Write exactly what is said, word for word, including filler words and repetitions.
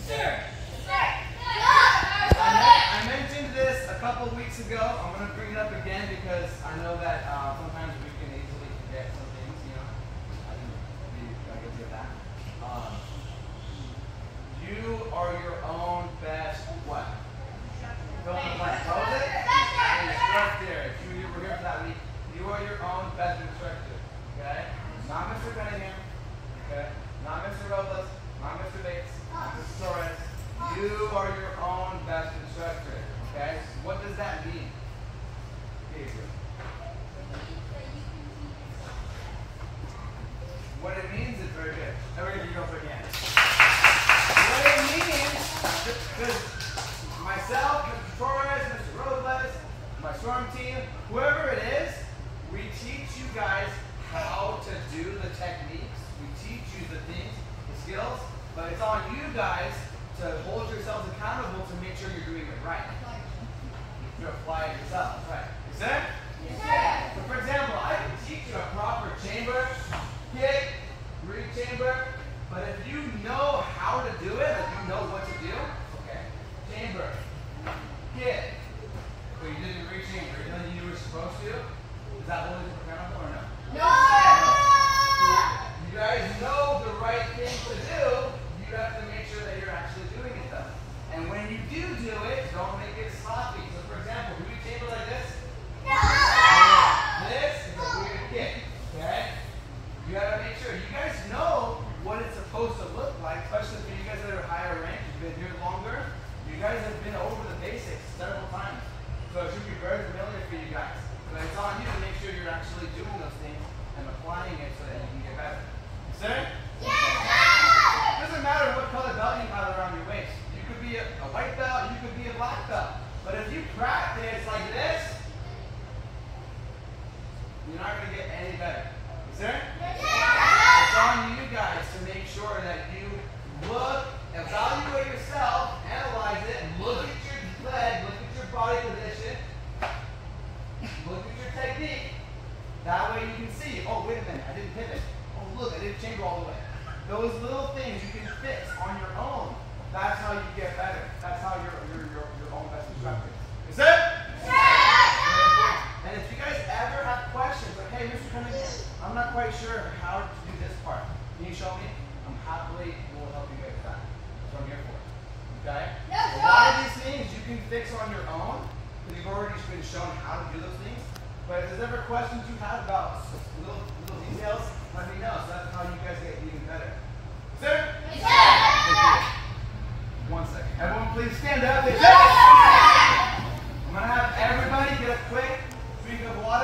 Sir. I mentioned this a couple weeks ago. I'm going to bring it up again because I know that uh, sometimes we can easily forget some things, you know. I can be, I can do that. Um, you are your own best what? Fill in the blank. What was it? Instructor. If you were here for that week, you are your own best instructor. Okay? Not Mister Cunningham. Okay? Not Mister Robles. Not Mister Bates. Not Mister Torres. You are your own best instructor. Okay? What does that mean? What it means is very good. Everybody go for again. What it means, because myself, Mister Torres, Mister Robles, my storm team, whoever it is, we teach you guys how to do the techniques. We teach you the things, the skills, but it's on you guys to hold yourselves accountable to make sure you're doing it right. You apply it yourself, right? Is that? Yes, sir. So for example, I can teach you a proper chamber, kick, reach chamber, but if you know how to do it, if you know what to do, okay, chamber, kick, but you didn't reach chamber, you know you were supposed to, is that holding you accountable or no? No, sir. So you guys know the right thing to do, you have to make sure that you're actually doing it though. And when you do do it, don't make it sloppy. So for example, do we chamber like this? No. This is a weird kick, okay? You gotta make sure. You guys know what it's supposed to look like, especially for you guys that are higher ranked, you've been here longer. You guys have been over the basics several times. So it should be very familiar for you guys. But it's on you to make sure you're actually doing those things and applying it so that you can get better. Yes, sir? Yes, sir. It doesn't matter what color belt you have around your waist. You could be a, a white belt, you could be a black belt. But if you practice like this, you're not going to get any better. Is there? Yes, sir. It's on you guys to make sure that you look, evaluate yourself, analyze it, look at your leg, look at your body position, look at your technique. That way you can see, oh, wait a minute, I didn't pivot. Oh, look, I didn't chamber all the way. Those little things you can fix on your own. That's how you get better. That's how you're, you're, you're your own best instructor. Is it? And if you guys ever have questions, like, hey, Mister Cunningham, I'm not quite sure how to do this part. Can you show me? I'm happily will help you guys with that. That's what I'm here for. Okay? Yes, A lot of these things you can fix on your own, because you've already been shown how to do those things. But if there's ever questions you have about little, little details, let me know. So that's how you guys get even better. Sir? Yes, sir. One second. Everyone please stand up. I'm going to have everybody get a quick drink of water.